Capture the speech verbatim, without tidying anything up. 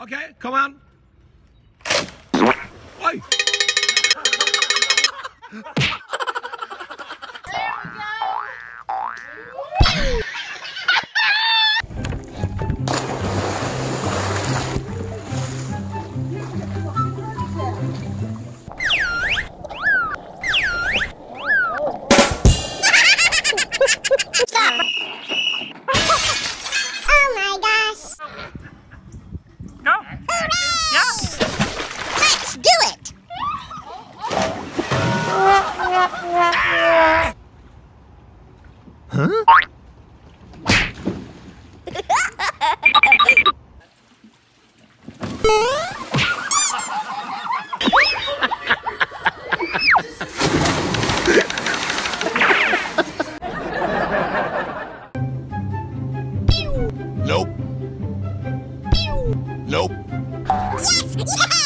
Okay, come on. Oi. Oh my gosh! Go! Yeah! Let's do it! Huh? Nope. Nope. Yes! Yes!